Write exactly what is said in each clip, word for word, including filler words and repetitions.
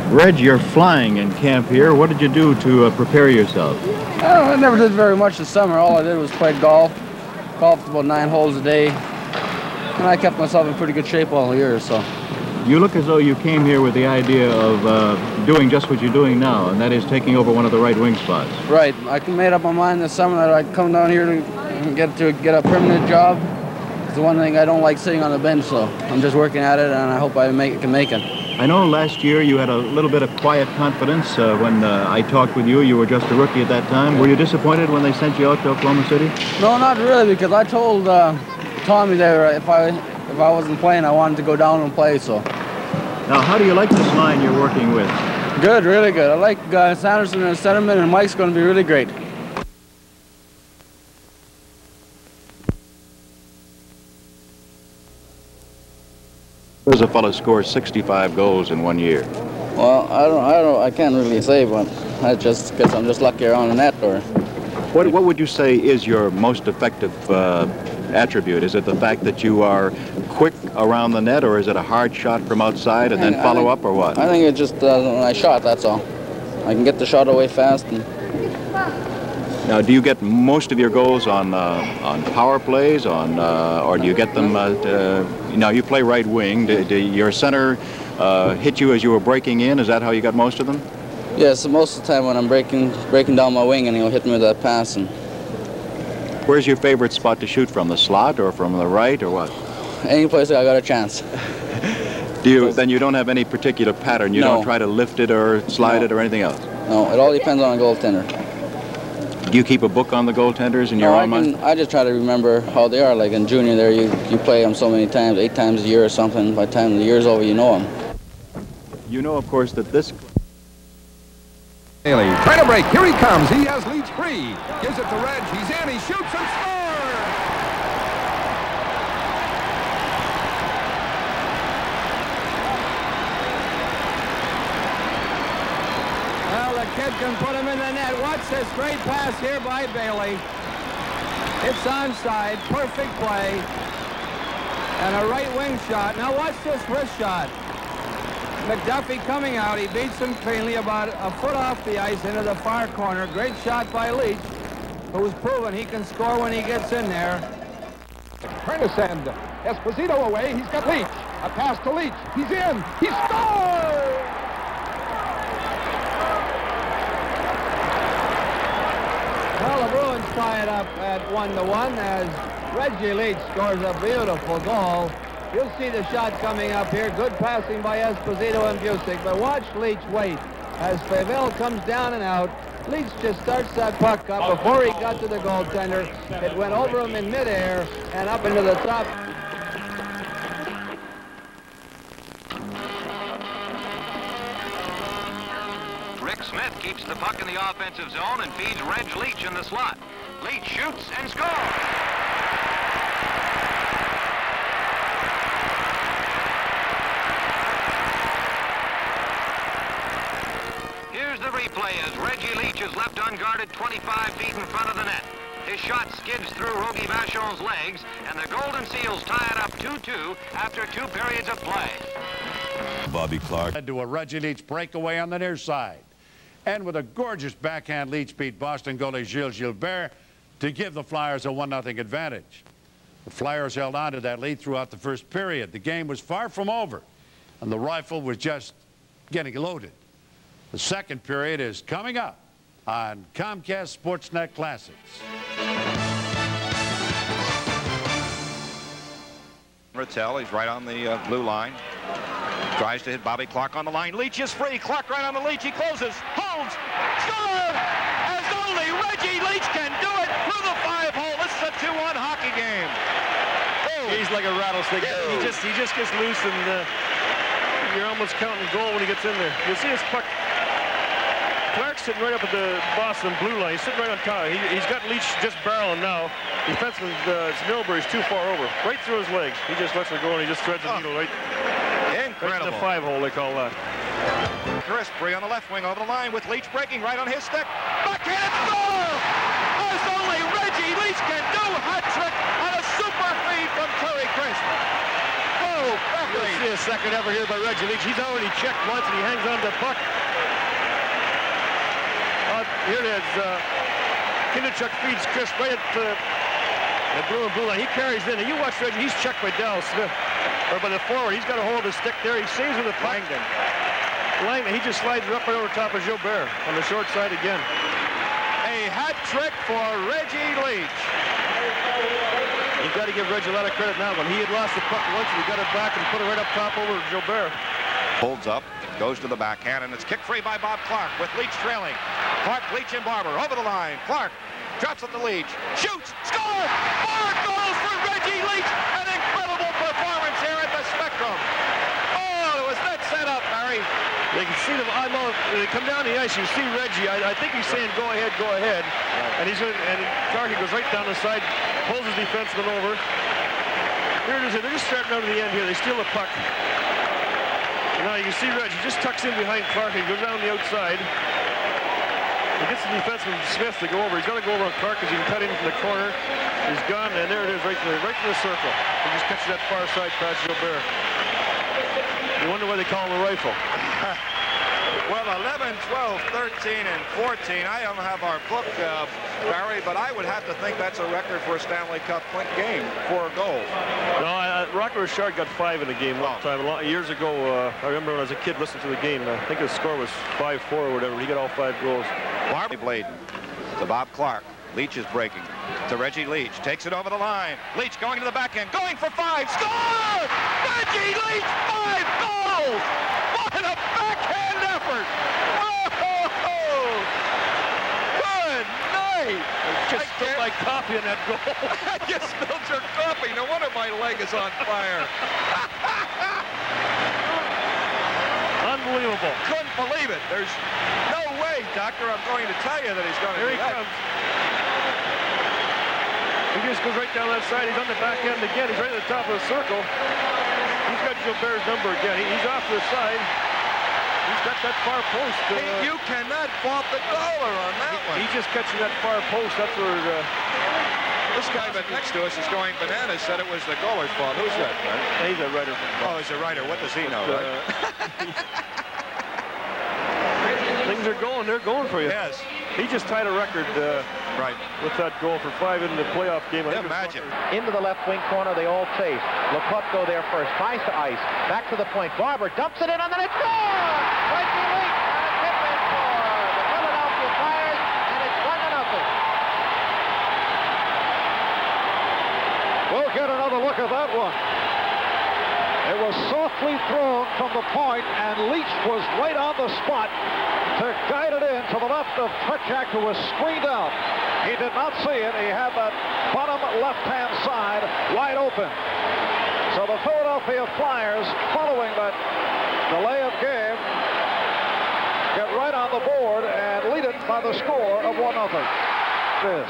Reg, you're flying in camp here. What did you do to uh, prepare yourself? Well, I never did very much this summer. All I did was play golf. Golfed about nine holes a day. And I kept myself in pretty good shape all year, so. You look as though you came here with the idea of uh, doing just what you're doing now, and that is taking over one of the right wing spots. Right. I made up my mind this summer that I'd come down here to get to get a permanent job. It's the one thing I don't like sitting on the bench, so I'm just working at it, and I hope I make, can make it. I know last year you had a little bit of quiet confidence. Uh, when uh, I talked with you, you were just a rookie at that time. Were you disappointed when they sent you out to Oklahoma City? No, not really, because I told uh, Tommy there if I if I wasn't playing, I wanted to go down and play. So. Now, how do you like this line you're working with? Good, really good. I like uh, Sanderson and Centerman, and Mike's going to be really great. Does a fellow score sixty-five goals in one year? Well, I don't, I don't, I can't really say, but I just guess I'm just lucky around the net. Or what, what would you say is your most effective uh, attribute? Is it the fact that you are quick around the net, or is it a hard shot from outside and then follow think, up, or what? I think it's just uh, when I shot. That's all. I can get the shot away fast. And now, do you get most of your goals on uh, on power plays, on uh, or do you get them? Uh, to, now, you play right wing. Do, do your center uh, hit you as you were breaking in? Is that how you got most of them? Yeah, so most of the time when I'm breaking breaking down my wing, and he'll hit me with that pass. And where's your favorite spot to shoot from? The slot or from the right or what? Any place I got a chance. Do you? Then you don't have any particular pattern. You no. don't try to lift it or slide no. it or anything else. No, it all depends on a goaltender. Do you keep a book on the goaltenders in no, your I own can, mind? I just try to remember how they are. Like in junior there, you, you play them so many times, eight times a year or something. By the time the year's over, you know them. You know, of course, that this... Haley trying to break. Here he comes. He has Leach free. Gives it to Reg. He's in. He shoots and scores! Well, the kid can put him in the net. Watch this great pass here by Bailey. It's onside. Perfect play. And a right wing shot. Now watch this wrist shot. McDuffie coming out. He beats him cleanly about a foot off the ice into the far corner. Great shot by Leach, who's proven he can score when he gets in there. Trying to send Esposito away. He's got Leach. A pass to Leach. He's in. He scores! Well, the Bruins tie it up at one to one as Reggie Leach scores a beautiful goal. You'll see the shot coming up here. Good passing by Esposito and Busick, but watch Leach wait as Favel comes down and out. Leach just starts that puck up before he got to the goaltender. It went over him in midair and up into the top. Rick Smith keeps the puck in the offensive zone and feeds Reg Leach in the slot. Leach shoots and scores. Here's the replay as Reggie Leach is left unguarded twenty-five feet in front of the net. His shot skids through Rogie Vachon's legs, and the Golden Seals tie it up two two after two periods of play. Bobby Clark led to a Reggie Leach breakaway on the near side. And with a gorgeous backhand, Leach beat Boston goalie Gilles Gilbert to give the Flyers a one nothing advantage. The Flyers held on to that lead throughout the first period. The game was far from over, and the rifle was just getting loaded. The second period is coming up on Comcast Sportsnet Classics. Rattel, he's right on the uh, blue line. Tries to hit Bobby Clark on the line. Leach is free. Clark right on the Leach. He closes. Holmes. Score! As only Reggie Leach can do it through the five hole. This is a two one hockey game. Oh. He's like a rattlesnake. He just he just gets loose, and uh, you're almost counting goal when he gets in there. You'll see his puck. Clark's sitting right up at the Boston blue line. He's sitting right on top. He, he's got Leach just barreling now. Defenseman uh, Milbury's too far over. Right through his legs. He just lets it go, and he just threads the needle right, right in the five hole, they call that. Chris Bree on the left wing over the line with Leach breaking right on his stick. Backhand score! As only Reggie Leach can do. Hat trick on a super feed from Terry Crisp. You'll see a second ever here by Reggie Leach. He's already checked once, and he hangs on to the puck. Uh, here it is. Uh, Kinderchuk feeds Chris right at the, the blue and blue line. He carries in. And you watch Reggie. He's checked by Dal Smith, or by the forward. He's got a hold of the stick there. He saves with the puck. Langdon. Langdon. He just slides it up right over top of Gilbert on the short side again. A hat trick for Reggie Leach. You've got to give Reggie a lot of credit now. When he had lost the puck once, he got it back and put it right up top over Gilbert. Holds up, goes to the backhand, and it's kicked free by Bob Clark with Leach trailing. Clark, Leach, and Barber over the line. Clark drops it to Leach, shoots, scores! Four goals for Reggie Leach! An incredible performance here at the Spectrum. Oh, was that set up, Barry? They can see them. I know they come down the ice. You see Reggie. I, I think he's saying, "Go ahead, go ahead," and he's going. And Clark goes right down the side, pulls his defenseman over. Here it is. They're just starting out of the end here. They steal the puck. Now you see Reggie just tucks in behind Clark and goes down the outside. He gets the defenseman Smith to go over. He's got to go over on Clark because he can cut in from the corner. He's gone, and there it is, right to the, right to the circle. He just catches that far side past Gilbert. You wonder why they call him a rifle. Well, eleven, twelve, thirteen, and fourteen. I don't have our book, uh, Barry, but I would have to think that's a record for a Stanley Cup game, four goals. No, I, I, Rocker Richard got five in the game one time. A lot, years ago, uh, I remember when I was a kid listening to the game. I think his score was five four or whatever. He got all five goals. Barbie Bladen to Bob Clark. Leach is breaking to Reggie Leach. Takes it over the line. Leach going to the backhand. Going for five. Score! Reggie Leach, five goals! What a backhand effort! Oh, good night! I just spilled my coffee in that goal. I just spilled your coffee. No wonder my leg is on fire. Unbelievable. Couldn't believe it. There's no way, Doctor, I'm going to tell you that he's going to Here do he that. comes. He just goes right down that side. He's on the backhand again. He's right at the top of the circle. He's got Gilbert's number again. He, he's off to the side. He's got that far post. Uh, Hey, you cannot fault the goaler on that he, one. He's just catching that far post. That's where... Uh, This guy but next to us is going bananas, said it was the goaler's fault. Who's that, man? he's a writer. Oh, he's a writer. What does he know, Uh, right? Things are going. They're going for you. Yes. He just tied a record uh, Right. with that goal for five in the playoff game. I think Imagine. Into the left wing corner, they all chase. Leputko there first, tries to ice. Back to the point. Barber dumps it in on the net. Score! Reggie Leach on a tip-in for the Philadelphia Flyers, and it's one to nothing. We'll get another look at that one. It was softly thrown from the point, and Leach was right on the spot to guide it in to the left of Trechak, who was screened out. He did not see it. He had that bottom left-hand side wide open. So the Philadelphia Flyers, following that delay of game, get right on the board and lead it by the score of one nothing. This.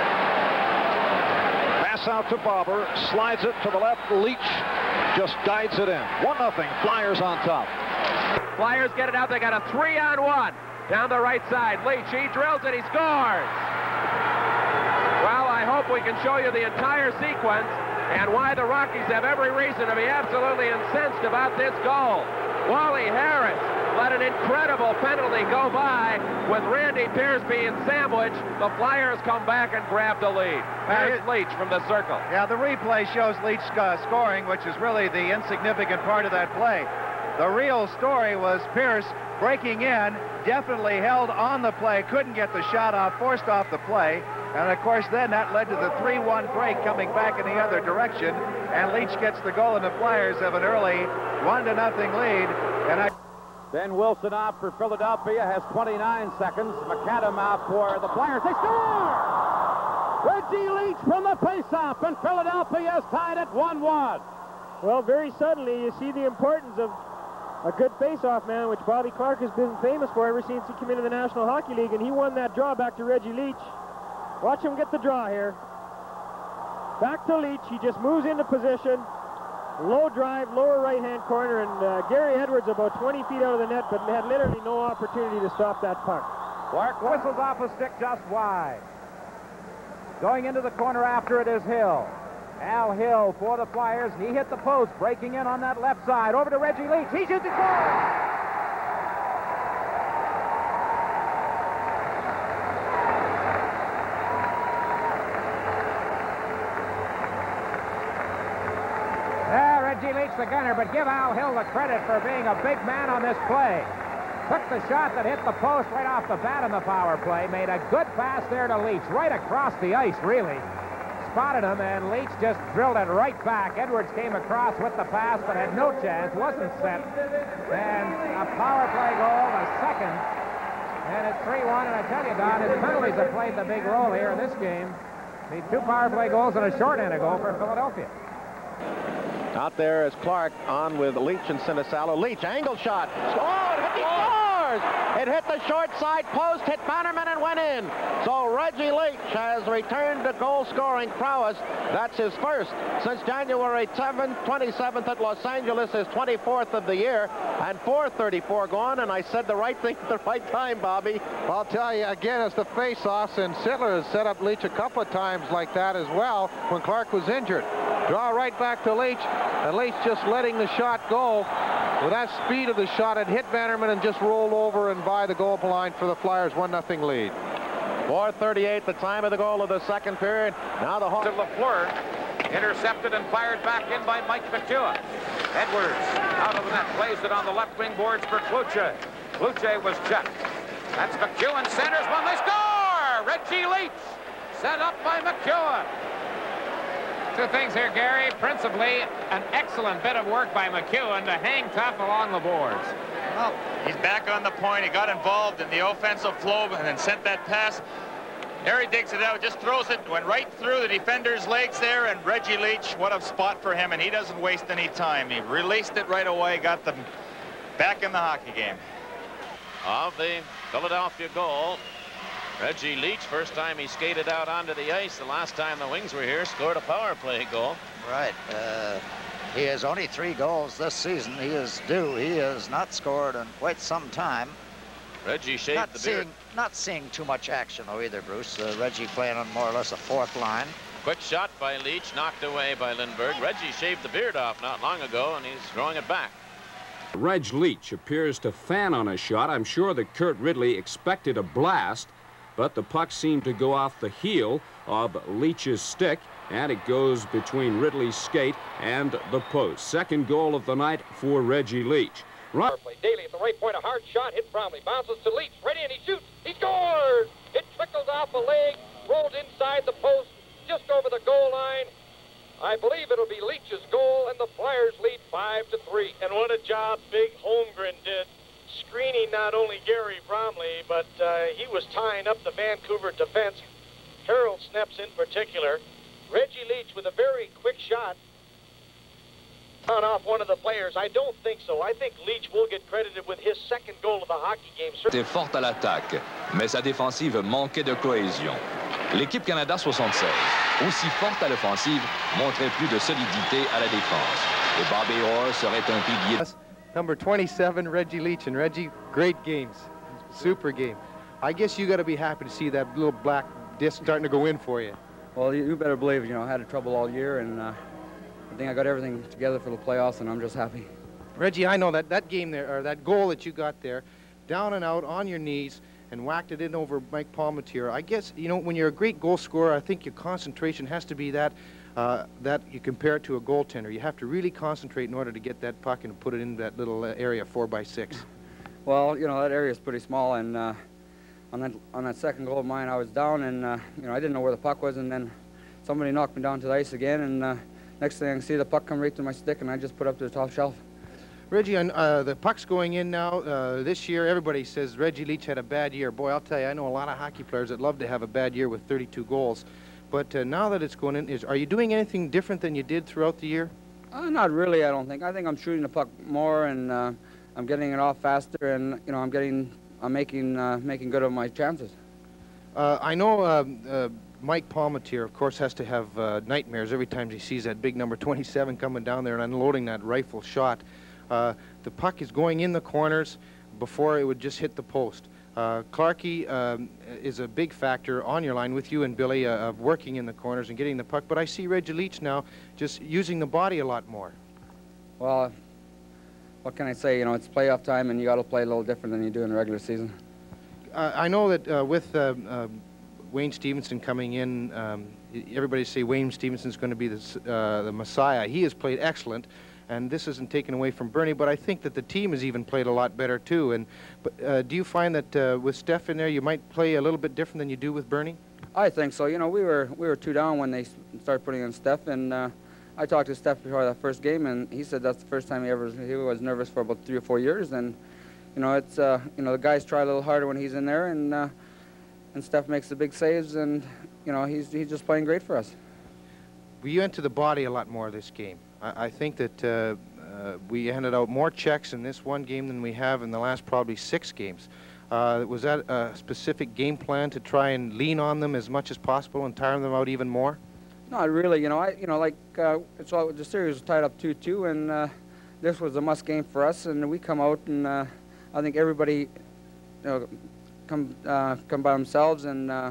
Pass out to Barber, slides it to the left. Leach just guides it in. one nothing, Flyers on top. Flyers get it out. They got a three on one. Down the right side. Leach, he drills it. He scores. Well, I hope we can show you the entire sequence and why the Rockies have every reason to be absolutely incensed about this goal. Wally Harris let an incredible penalty go by with Randy Pierce being sandwiched. The Flyers come back and grab the lead. Here's Leach from the circle. Yeah, the replay shows Leach uh, scoring, which is really the insignificant part of that play. The real story was Pierce breaking in, definitely held on the play, couldn't get the shot off, forced off the play. And, of course, then that led to the three one break coming back in the other direction. And Leach gets the goal, and the Flyers have an early one to nothing lead. And I... Ben Wilson out for Philadelphia, has twenty-nine seconds. McAdam out for the Flyers. They score! Reggie Leach from the faceoff, and Philadelphia is tied at one one. Well, very suddenly, you see the importance of a good face-off man, which Bobby Clark has been famous for ever since he came into the National Hockey League, and he won that draw back to Reggie Leach. Watch him get the draw here. Back to Leach. He just moves into position. Low drive, lower right-hand corner, and uh, Gary Edwards about twenty feet out of the net, but had literally no opportunity to stop that puck. Clark whistles off a stick just wide. Going into the corner after it is Hill. Al Hill for the Flyers. He hit the post, breaking in on that left side. Over to Reggie Leach. He shoots it goal! Reggie Leach, the gunner, but give Al Hill the credit for being a big man on this play. Took the shot that hit the post right off the bat in the power play. Made a good pass there to Leach, right across the ice, really. Spotted him, and Leach just drilled it right back. Edwards came across with the pass, but had no chance, wasn't set. And a power play goal, the second. And it's three one, and I tell you, Don, his penalties have played the big role here in this game. Need two power play goals and a shorthand goal for Philadelphia. Out there is Clark on with Leach and Sinisalo. Leach, angle shot. Oh, it hit the scores! It hit the short side post, hit Bannerman, and went in. So Reggie Leach has returned to goal-scoring prowess. That's his first since January seventh, twenty-seventh at Los Angeles, his twenty-fourth of the year, and four thirty-four gone, and I said the right thing at the right time, Bobby. I'll tell you, again, it's the face-offs, and Sittler has set up Leach a couple of times like that as well when Clark was injured. Draw right back to Leach, and Leach just letting the shot go. With that speed of the shot, it hit Bannerman and just rolled over and by the goal line for the Flyers, one nothing lead. four thirty-eight, the time of the goal of the second period. Now the Hawks. LaFleur, intercepted and fired back in by Mike McEwen. Edwards out of the net, plays it on the left wing boards for Kluche. Kluche was checked. That's McEwen, centers one, they score! Reggie Leach, set up by McEwen. Two things here, Gary. Principally, an excellent bit of work by McEwen to hang tough along the boards. Well, he's back on the point. He got involved in the offensive flow and then sent that pass. There he digs it out, just throws it, went right through the defender's legs there, and Reggie Leach, what a spot for him, and he doesn't waste any time. He released it right away, got them back in the hockey game. Of the Philadelphia goal, Reggie Leach, first time he skated out onto the ice. The last time the Wings were here, scored a power play goal. Right. Uh, he has only three goals this season. He is due. He has not scored in quite some time. Reggie shaved not the seeing, beard. Not seeing too much action, though, either, Bruce. Uh, Reggie playing on more or less a fourth line. Quick shot by Leach, knocked away by Lindbergh. Reggie shaved the beard off not long ago, and he's throwing it back. Reg Leach appears to fan on a shot. I'm sure that Kurt Ridley expected a blast, but the puck seemed to go off the heel of Leach's stick, and it goes between Ridley's skate and the post. Second goal of the night for Reggie Leach. Run. Daly at the right point, a hard shot, hit Bromley, bounces to Leach, ready, and he shoots. He scores! It trickles off the leg, rolled inside the post, just over the goal line. I believe it'll be Leach's goal, and the Flyers lead five to three. And what a job Big Holmgren did, screening not only Gary Bromley, but uh, he was tying up the Vancouver defense. Harold Snepps in particular. Reggie Leach with a very quick shot on off one of the players. I don't think so. I think Leach will get credited with his second goal of the hockey game. Était forte à l'attaque, mais sa défensive manquait de cohésion. L'équipe Canada soixante-seize, aussi forte à l'offensive, montrait plus de solidité à la défense. Et Bobby Orr serait un pilier. Number twenty-seven, Reggie Leach. And Reggie, great games. Super game. I guess you got to be happy to see that little black disc starting to go in for you. Well, you, you better believe, you know, I had trouble all year, and uh, I think I got everything together for the playoffs, and I'm just happy. Reggie, I know that that game there, or that goal that you got there, down and out on your knees, and whacked it in over Mike Palmatier. I guess, you know, when you're a great goal scorer, I think your concentration has to be that uh, that you compare it to a goaltender. You have to really concentrate in order to get that puck and put it in that little area, four by six. Well, you know, that area is pretty small, and uh, on that on that second goal of mine, I was down, and uh, you know, I didn't know where the puck was, and then somebody knocked me down to the ice again, and uh, next thing I can see, the puck come right to my stick, and I just put it up to the top shelf. Reggie, uh, the puck's going in now. Uh, this year, everybody says Reggie Leach had a bad year. Boy, I'll tell you, I know a lot of hockey players that love to have a bad year with thirty-two goals. But uh, now that it's going in, is, are you doing anything different than you did throughout the year? Uh, not really, I don't think. I think I'm shooting the puck more, and uh, I'm getting it off faster, and you know, I'm getting, I'm making, uh, making good of my chances. Uh, I know uh, uh, Mike Palmatier, of course, has to have uh, nightmares every time he sees that big number twenty-seven coming down there and unloading that rifle shot. Uh, the puck is going in the corners before it would just hit the post. Uh, Clarkie um, is a big factor on your line with you and Billy uh, of working in the corners and getting the puck, but I see Reggie Leach now just using the body a lot more. Well, what can I say? You know, it's playoff time, and you got to play a little different than you do in the regular season. Uh, I know that uh, with uh, uh, Wayne Stevenson coming in, um, everybody say Wayne Stevenson's going to be the, uh, the Messiah. He has played excellent. And this isn't taken away from Bernie, but I think that the team has even played a lot better too. And but uh, do you find that uh, with Steph in there, you might play a little bit different than you do with Bernie? I think so. You know, we were we were two down when they started putting in Steph, and uh, I talked to Steph before that first game, and he said that's the first time he ever he was nervous for about three or four years. And you know, it's uh, you know the guys try a little harder when he's in there, and uh, and Steph makes the big saves, and you know he's he's just playing great for us. We went to the body a lot more this game. I think that uh, uh, we handed out more checks in this one game than we have in the last probably six games. Uh, was that a specific game plan to try and lean on them as much as possible and tire them out even more? Not really. You know, I you know like uh, it's all, the series was tied up two two, and uh, this was a must game for us. And we come out, and uh, I think everybody, you know, come uh, come by themselves and uh,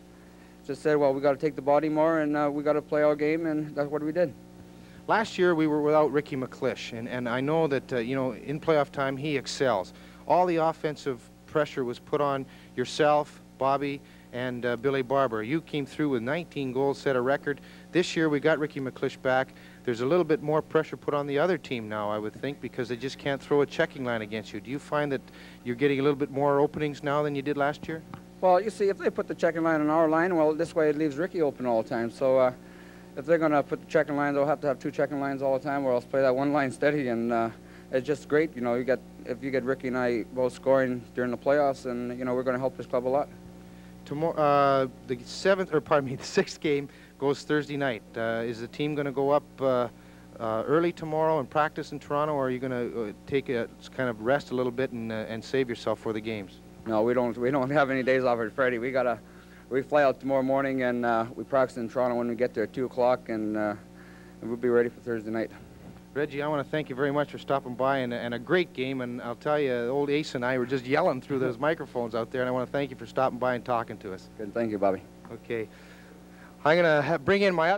just said, well, we got to take the body more, and uh, we got to play our game, and that's what we did. Last year we were without Ricky McClish, and, and I know that, uh, you know, in playoff time he excels. All the offensive pressure was put on yourself, Bobby, and uh, Billy Barber. You came through with nineteen goals, set a record. This year we got Ricky McClish back. There's a little bit more pressure put on the other team now, I would think, because they just can't throw a checking line against you. Do you find that you're getting a little bit more openings now than you did last year? Well, you see, if they put the checking line on our line, well, this way it leaves Ricky open all the time. So. Uh, If they're going to put the checking line, they'll have to have two checking lines all the time, or else play that one line steady. And uh, it's just great, you know. You get if you get Ricky and I both scoring during the playoffs, and you know we're going to help this club a lot. Tomorrow, uh, the seventh, or pardon me, the sixth game goes Thursday night. Uh, is the team going to go up uh, uh, early tomorrow and practice in Toronto, or are you going to uh, take a kind of rest a little bit and uh, and save yourself for the games? No, we don't. We don't have any days off at Freddie. We gotta. We fly out tomorrow morning, and uh, we practice in Toronto when we get there at two o'clock, and, uh, and we'll be ready for Thursday night. Reggie, I want to thank you very much for stopping by, and, and a great game. And I'll tell you, old Ace and I were just yelling through those microphones out there, and I want to thank you for stopping by and talking to us. Good. Thank you, Bobby. Okay. I'm going to bring in my